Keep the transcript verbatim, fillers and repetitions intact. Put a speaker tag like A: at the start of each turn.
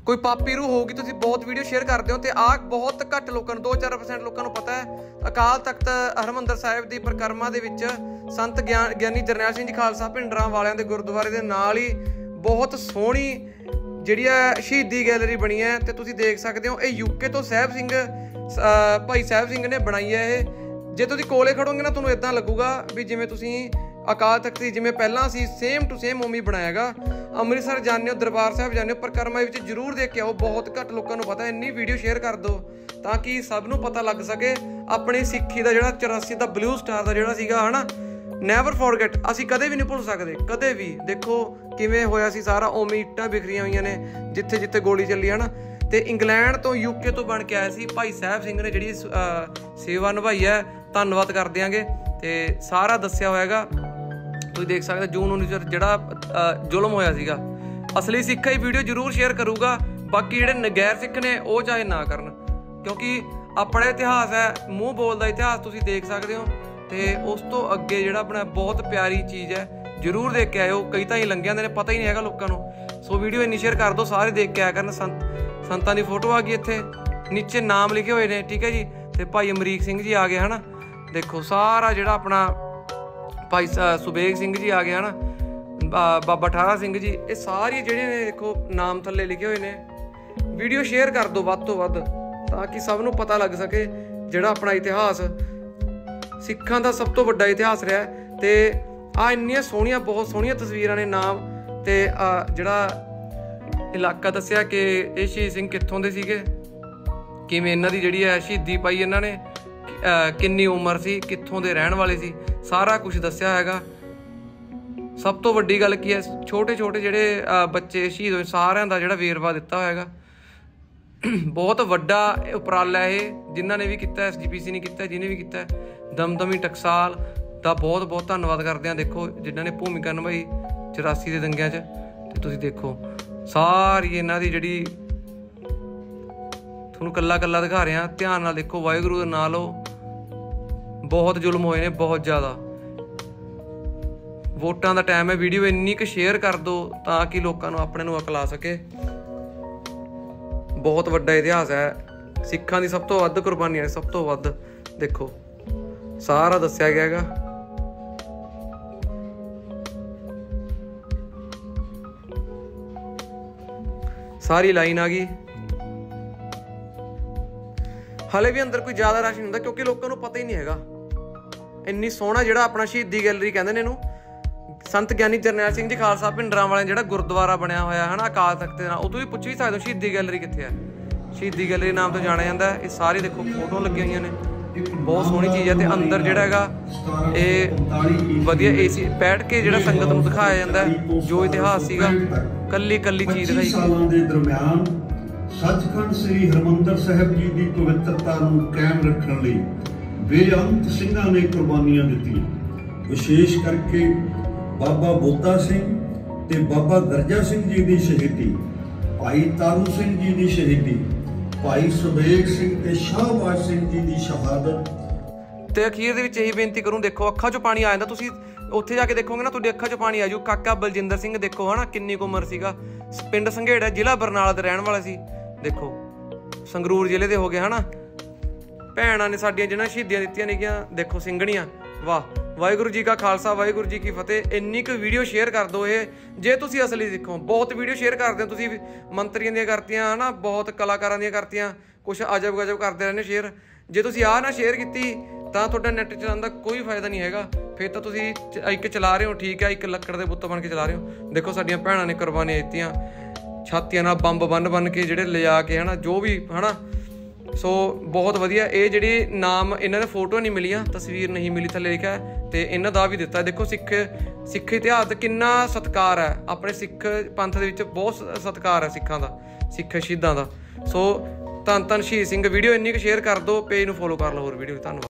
A: कोई पापी रूह होगी, तुसीं बहुत वीडियो शेयर करते हो तो आ बहुत घੱਟ लोगों ਨੂੰ, दो चार परसेंट लोगों ਨੂੰ पता है अकाल तख्त हरमंदर साहिब की परिक्रमा ਦੇ ਵਿੱਚ संत ਗਿਆਨ ਗਿਆਨੀ ਜਰਨੈਲ ਸਿੰਘ ਜੀ ਖਾਲਸਾ ਭਿੰਡਰਾਂ ਵਾਲਿਆਂ ਦੇ ਗੁਰਦੁਆਰੇ ਦੇ ਨਾਲ ਹੀ ਬਹੁਤ ਸੋਹਣੀ ਜਿਹੜੀ ਹੈ ਸ਼ਹੀਦੀ ਗੈਲਰੀ ਬਣੀ ਹੈ ਤੇ ਤੁਸੀਂ ਦੇਖ ਸਕਦੇ ਹੋ। ਇਹ ਯੂਕੇ ਤੋਂ ਸਾਹਿਬ ਸਿੰਘ ਭਾਈ ਸਾਹਿਬ ਸਿੰਘ ਨੇ ਬਣਾਈ ਹੈ। ਇਹ ਜੇ ਤੁਸੀਂ ਕੋਲੇ ਖੜੋਗੇ ਨਾ ਤੁਹਾਨੂੰ ਇਦਾਂ ਲੱਗੂਗਾ ਵੀ ਜਿਵੇਂ ਤੁਸੀਂ ਅਕਾਲ ਤਖਤ ਦੀ ਜਿਵੇਂ ਪਹਿਲਾਂ ਸੀ ਸੇਮ ਟੂ ਸੇਮ ਉਵੇਂ ਬਣਾਇਆ ਹੈਗਾ। ਅੰਮ੍ਰਿਤਸਰ ਜਾਂਦੇ ਹੋ, ਦਰਬਾਰ ਸਾਹਿਬ ਜਾਂਦੇ ਹੋ, परिक्रमा ਵਿੱਚ ਜ਼ਰੂਰ ਦੇਖ ਕੇ ਆਓ। ਬਹੁਤ ਘੱਟ ਲੋਕਾਂ ਨੂੰ ਪਤਾ, ਇੰਨੀ ਵੀਡੀਓ ਸ਼ੇਅਰ ਕਰ ਦਿਓ ਤਾਂ ਕਿ ਸਭ ਨੂੰ ਪਤਾ ਲੱਗ ਸਕੇ। ਆਪਣੀ ਸਿੱਖੀ ਦਾ ਜਿਹੜਾ ਚੁਰਾਸੀ ਦਾ ਬਲੂ ਸਟਾਰ ਦਾ ਜਿਹੜਾ ਸੀਗਾ ਹੈ ਨਾ, ਨੈਵਰ ਫੋਰਗੇਟ, ਅਸੀਂ ਕਦੇ ਵੀ ਨਹੀਂ ਭੁੱਲ ਸਕਦੇ, ਕਦੇ ਵੀ। ਦੇਖੋ ਕਿਵੇਂ ਹੋਇਆ ਸੀ ਸਾਰਾ, ਉਵੇਂ ਇੱਟਾਂ ਬਿਖਰੀਆਂ ਹੋਈਆਂ ਨੇ ਜਿੱਥੇ ਜਿੱਥੇ ਗੋਲੀ ਚੱਲੀ ਹੈ ਨਾ। ਤੇ ਇੰਗਲੈਂਡ ਤੋਂ ਯੂਕੇ ਤੋਂ ਬਣ ਕੇ ਆਇਆ ਸੀ ਭਾਈ ਸਾਹਿਬ ਸਿੰਘ ਨੇ ਜਿਹੜੀ ਸੇਵਾ ਨਿਭਾਈ ਹੈ, ਧੰਨਵਾਦ ਕਰ ਦਿਆਂਗੇ। ਤੇ ਸਾਰਾ ਦੱਸਿਆ ਹੋਏਗਾ ਤੁਸੀਂ ਦੇਖ ਸਕਦੇ। ਜੂਨ ਉੱਨੀ ਸੌ ਜਿਹੜਾ ਜ਼ੁਲਮ ਹੋਇਆ ਸੀਗਾ, ਅਸਲੀ ਸਿੱਖ ਹੀ ਵੀਡੀਓ ਜ਼ਰੂਰ ਸ਼ੇਅਰ ਕਰੂਗਾ, ਬਾਕੀ ਜਿਹੜੇ ਨਗੈਰ ਸਿੱਖ ਨੇ ਉਹ ਚਾਹੇ ਨਾ ਕਰਨ, ਕਿਉਂਕਿ ਆਪਣਾ ਇਤਿਹਾਸ ਹੈ, ਮੂੰਹ ਬੋਲਦਾ ਇਤਿਹਾਸ ਤੁਸੀਂ ਦੇਖ ਸਕਦੇ ਹੋ। ਤੇ ਉਸ ਤੋਂ ਅੱਗੇ ਜਿਹੜਾ ਆਪਣਾ ਬਹੁਤ ਪਿਆਰੀ ਚੀਜ਼ ਹੈ, ਜ਼ਰੂਰ ਦੇਖ ਕੇ ਆਇਓ। ਕਈ ਤਾਂ ਹੀ ਲੰਘੇ ਜਾਂਦੇ ਨੇ, ਪਤਾ ਹੀ ਨਹੀਂ ਹੈਗਾ ਲੋਕਾਂ ਨੂੰ। ਸੋ ਵੀਡੀਓ ਇੰਨੀ ਸ਼ੇਅਰ ਕਰ ਦਿਓ, ਸਾਰੇ ਦੇਖ ਕੇ ਆਇਆ ਕਰਨ। ਸੰਤ ਸੰਤਾਂ ਦੀ ਫੋਟੋ ਆ ਗਈ, ਇੱਥੇ ਨੀਚੇ ਨਾਮ ਲਿਖੇ ਹੋਏ ਨੇ, ਠੀਕ ਹੈ ਜੀ। ਤੇ ਭਾਈ ਅਮਰੀਕ ਸਿੰਘ ਜੀ ਆ ਗਏ ਹੈ ਨਾ, ਦੇਖੋ ਸਾਰਾ ਜਿਹੜਾ ਆਪਣਾ ਭਾਈ ਸੁਬੇਗ ਸਿੰਘ ਜੀ ਆ ਗਏ ਹੈ ਨਾ, ਬਾਬਾ ਠਾਰਾ ਸਿੰਘ ਜੀ, ਇਹ ਸਾਰੇ ਜਿਹੜੇ ਨੇ ਦੇਖੋ ਨਾਮ ਥੱਲੇ ਲਿਖੇ ਹੋਏ ਨੇ। ਵੀਡੀਓ ਸ਼ੇਅਰ ਕਰ ਦਿਓ ਵੱਧ ਤੋਂ ਵੱਧ ਤਾਂ ਕਿ ਸਭ ਨੂੰ ਪਤਾ ਲੱਗ ਸਕੇ ਜਿਹੜਾ ਆਪਣਾ ਇਤਿਹਾਸ ਸਿੱਖਾਂ ਦਾ ਸਭ ਤੋਂ ਵੱਡਾ ਇਤਿਹਾਸ ਰਿਹਾ। ਤੇ ਆ ਇੰਨੀਆਂ ਸੋਹਣੀਆਂ, ਬਹੁਤ ਸੋਹਣੀਆਂ ਤਸਵੀਰਾਂ ਨੇ, ਨਾਮ ਤੇ ਜਿਹੜਾ ਇਲਾਕਾ ਦੱਸਿਆ ਕਿ ਇਹ ਸ਼ਹੀਦ ਸਿੰਘ ਕਿੱਥੋਂ ਦੇ ਸੀਗੇ, ਕਿਵੇਂ ਇਹਨਾਂ ਦੀ ਜਿਹੜੀ ਹੈ ਸ਼ਹੀਦੀ ਪਾਈ ਇਹਨਾਂ ਨੇ, ਕਿੰਨੀ ਉਮਰ ਸੀ, ਕਿੱਥੋਂ ਦੇ ਰਹਿਣ ਵਾਲੇ ਸੀ, ਸਾਰਾ ਕੁਝ ਦੱਸਿਆ ਹੈਗਾ। ਸਭ ਤੋਂ ਵੱਡੀ ਗੱਲ ਕੀ ਹੈ, ਛੋਟੇ ਛੋਟੇ ਜਿਹੜੇ ਬੱਚੇ ਸ਼ਹੀਦ ਹੋਏ ਸਾਰਿਆਂ ਦਾ ਜਿਹੜਾ ਵੇਰਵਾ ਦਿੱਤਾ ਹੋਏਗਾ। ਬਹੁਤ ਵੱਡਾ ਉਪਰਾਲਾ ਇਹ, ਜਿਨ੍ਹਾਂ ਨੇ ਵੀ ਕੀਤਾ, ਐਸ ਜੀ ਪੀ ਸੀ ਨੇ ਕੀਤਾ, ਜਿਹਨੇ ਵੀ ਕੀਤਾ। ਦਮਦਮੀ ਟਕਸਾਲ ਦਾ ਬਹੁਤ ਬਹੁਤ ਧੰਨਵਾਦ ਕਰਦੇ ਹਾਂ। ਦੇਖੋ ਜਿਨ੍ਹਾਂ ਨੇ ਭੂਮਿਕਾ ਨਿਭਾਈ ਚੁਰਾਸੀ ਦੇ ਦੰਗਿਆਂ 'ਚ। ਤੇ ਤੁਸੀਂ ਦੇਖੋ ਸਾਰੀ ਇਹਨਾਂ ਦੀ ਜਿਹੜੀ, ਤੁਹਾਨੂੰ ਕੱਲਾ ਕੱਲਾ ਦਿਖਾ ਰਿਹਾ, ਧਿਆਨ ਨਾਲ ਦੇਖੋ, ਵਾਹਿਗੁਰੂ ਦਾ ਨਾਂ ਲਓ। ਬਹੁਤ ਜ਼ੁਲਮ ਹੋਏ ਨੇ, ਬਹੁਤ ਜ਼ਿਆਦਾ। ਵੋਟਾਂ ਦਾ ਟਾਈਮ ਹੈ, ਵੀਡੀਓ ਇੰਨੀ ਕੁ ਸ਼ੇਅਰ ਕਰ ਦਿਓ ਤਾਂ ਕਿ ਲੋਕਾਂ ਨੂੰ ਆਪਣੇ ਨੂੰ ਅਕਲ ਆ ਸਕੇ। ਬਹੁਤ ਵੱਡਾ ਇਤਿਹਾਸ ਹੈ, ਸਿੱਖਾਂ ਦੀ ਸਭ ਤੋਂ ਵੱਧ ਕੁਰਬਾਨੀਆਂ ਨੇ, ਸਭ ਤੋਂ ਵੱਧ। ਦੇਖੋ ਸਾਰਾ ਦੱਸਿਆ ਗਿਆ ਹੈਗਾ। ਸਾਰੀ ਲਾਈਨ ਆ ਗਈ। ਹਾਲੇ ਵੀ ਅੰਦਰ ਕੋਈ ਜ਼ਿਆਦਾ ਰਸ਼ ਨਹੀਂ ਹੁੰਦਾ ਕਿਉਂਕਿ ਲੋਕਾਂ ਨੂੰ ਪਤਾ ਹੀ ਨਹੀਂ ਹੈਗਾ। ਇੰਨੀ ਸੋਹਣਾ ਜਿਹੜਾ ਆਪਣਾ ਸ਼ਹੀਦੀ ਗੈਲਰੀ ਕਹਿੰਦੇ ਨੇ ਇਹਨੂੰ, ਸੰਤ ਗਿਆਨੀ ਜਰਨੈਲ ਸਿੰਘ ਜੀ ਖਾਲਸਾ ਭਿੰਡਰਾਂ ਵਾਲੇ ਜਿਹੜਾ ਗੁਰਦੁਆਰਾ ਬਣਿਆ ਹੋਇਆ ਹੈ ਨਾ ਅਕਾਲ ਤਖਤ ਦੇ ਨਾਲ, ਉਹ ਤੁਸੀਂ ਪੁੱਛ ਵੀ ਸਕਦੇ ਹੋ ਸ਼ਹੀਦੀ ਗੈਲਰੀ ਕਿੱਥੇ ਹੈ। ਸ਼ਹੀਦੀ ਗੈਲਰੀ ਨਾਮ ਤੋਂ ਜਾਣਿਆ ਜਾਂਦਾ। ਇਹ ਸਾਰੇ ਦੇਖੋ ਫੋਟੋ ਲੱਗੀਆਂ ਹੋਈਆਂ ਨੇ, ਬਹੁਤ ਸੋਹਣੀ ਚੀਜ਼ ਹੈ। ਤੇ ਅੰਦਰ ਜਿਹੜਾ ਹੈਗਾ ਇਹ ਵਧੀਆ ਏ ਸੀ ਬੈਠ ਕੇ ਜਿਹੜਾ ਸੰਗਤ ਨੂੰ ਦਿਖਾਇਆ ਜਾਂਦਾ ਜੋ ਇਤਿਹਾਸ ਸੀਗਾ, ਕੱਲੀ ਕੱਲੀ ਚੀਜ਼ ਦਿਖਾਈ।
B: ਸਾਲਾਂ ਦੇ ਦਰਮਿਆਨ ਸੱਚਖੰਡ ਸ੍ਰੀ ਹਰਮੰਦਰ ਸਾਹਿਬ ਜੀ ਦੀ ਪਵਿੱਤਰਤਾ ਨੂੰ ਕਾਇਮ ਰੱਖਣ ਲਈ ਬੇਅੰਤ ਸਿੰਘਾਂ ਨੇ ਕੁਰਬਾਨੀਆਂ ਦਿੱਤੀਆਂ। ਵਿਸ਼ੇਸ਼ ਕਰਕੇ ਬਾਬਾ ਬੋਤਾ ਸਿੰਘ ਤੇ ਬਾਬਾ ਗਰਜਾ ਸਿੰਘ ਜੀ ਦੀ ਸ਼ਹੀਦੀ, ਭਾਈ ਤਾਰੂ ਸਿੰਘ ਜੀ ਦੀ ਸ਼ਹੀਦੀ, ਭਾਈ ਸੁਬੇਗ ਸਿੰਘ ਤੇ ਸ਼ਾਹਬਾਜ਼ ਸਿੰਘ ਜੀ ਦੀ ਸ਼ਹਾਦਤ।
A: ਤੇ ਅਖੀਰ ਦੇ ਵਿੱਚ ਇਹੀ ਬੇਨਤੀ ਕਰੂੰ, ਦੇਖੋ ਅੱਖਾਂ 'ਚੋਂ ਪਾਣੀ ਆ ਜਾਂਦਾ। ਤੁਸੀਂ ਉੱਥੇ ਜਾ ਕੇ ਦੇਖੋਗੇ ਨਾ, ਤੁਹਾਡੀ ਅੱਖਾਂ 'ਚੋਂ ਪਾਣੀ ਆ ਜਾਊ। ਕਾਕਾ ਬਲਜਿੰਦਰ ਸਿੰਘ ਦੇਖੋ ਹੈ ਨਾ, ਕਿੰਨੀ ਕੁ ਉਮਰ ਸੀਗਾ, ਪਿੰਡ ਸੰਘੇੜਾ ਜ਼ਿਲ੍ਹਾ ਬਰਨਾਲਾ ਦੇ ਰਹਿਣ ਵਾਲਾ ਸੀ। ਦੇਖੋ ਸੰਗਰੂਰ ਜ਼ਿਲ੍ਹੇ ਦੇ ਹੋ ਗਏ ਹੈ ਨਾ। ਭੈਣਾਂ ਨੇ ਸਾਡੀਆਂ ਜਿਹਨਾਂ ਸ਼ਹੀਦੀਆਂ ਦਿੱਤੀਆਂ ਨੇਗੀਆਂ, ਦੇਖੋ ਸਿੰਘਣੀਆਂ। ਵਾਹ, ਵਾਹਿਗੁਰੂ ਜੀ ਕਾ ਖਾਲਸਾ, ਵਾਹਿਗੁਰੂ ਜੀ ਕੀ ਫਤਿਹ। ਇੰਨੀ ਕੁ ਵੀਡੀਓ ਸ਼ੇਅਰ ਕਰ ਦਿਓ ਇਹ, ਜੇ ਤੁਸੀਂ ਅਸਲੀ ਸਿੱਖੋ। ਬਹੁਤ ਵੀਡੀਓ ਸ਼ੇਅਰ ਕਰਦੇ ਹੋ ਤੁਸੀਂ, ਮੰਤਰੀਆਂ ਦੀਆਂ ਕਰਤੀਆਂ ਹੈ ਨਾ, ਬਹੁਤ ਕਲਾਕਾਰਾਂ ਦੀਆਂ ਕਰਤੀਆਂ, ਕੁਛ ਅਜਬ ਗਜਬ ਕਰਦੇ ਰਹਿੰਦੇ ਸ਼ੇਅਰ। ਜੇ ਤੁਸੀਂ ਆਹ ਨਾ ਸ਼ੇਅਰ ਕੀਤੀ ਤਾਂ ਤੁਹਾਡਾ ਨੈੱਟ ਚਲਾਉਣ ਦਾ ਕੋਈ ਫਾਇਦਾ ਨਹੀਂ ਹੈਗਾ। ਫਿਰ ਤਾਂ ਤੁਸੀਂ ਇੱਕ ਚਲਾ ਰਹੇ ਹੋ, ਠੀਕ ਹੈ, ਇੱਕ ਲੱਕੜ ਦੇ ਬੁੱਤ ਬਣ ਕੇ ਚਲਾ ਰਹੇ ਹੋ। ਦੇਖੋ ਸਾਡੀਆਂ ਭੈਣਾਂ ਨੇ ਕੁਰਬਾਨੀਆਂ ਦਿੱਤੀਆਂ, ਛਾਤੀਆਂ ਨਾਲ ਬੰਬ ਬੰਨ ਬੰਨ ਕੇ ਜਿਹੜੇ ਲਿਜਾ ਕੇ ਹੈ ਨਾ, ਜੋ ਵੀ ਹੈ ਨਾ। ਸੋ ਬਹੁਤ ਵਧੀਆ। ਇਹ ਜਿਹੜੀ ਨਾਮ ਇਹਨਾਂ ਦੇ ਫੋਟੋ ਨਹੀਂ ਮਿਲੀਆਂ, ਤਸਵੀਰ ਨਹੀਂ ਮਿਲੀ, ਥੱਲੇ ਲਿਖਿਆ ਤੇ ਇਹਨਾਂ ਦਾ ਵੀ ਦਿੱਤਾ। ਦੇਖੋ ਸਿੱਖ ਸਿੱਖ ਇਤਿਹਾਸ ਦਾ ਕਿੰਨਾ ਸਤਿਕਾਰ ਹੈ, ਆਪਣੇ ਸਿੱਖ ਪੰਥ ਦੇ ਵਿੱਚ ਬਹੁਤ ਸਤਿਕਾਰ ਹੈ ਸਿੱਖਾਂ ਦਾ, ਸਿੱਖ ਸ਼ਹੀਦਾਂ ਦਾ। ਸੋ ਧੰਨ ਧੰਨ ਸ਼ਹੀਦ ਸਿੰਘ। ਵੀਡੀਓ ਇੰਨੀ ਕੁ ਸ਼ੇਅਰ ਕਰ ਦਿਓ, ਪੇਜ ਨੂੰ ਫੋਲੋ ਕਰ ਲਓ। ਹੋਰ ਵੀਡੀਓ ਧੰਨਵਾਦ।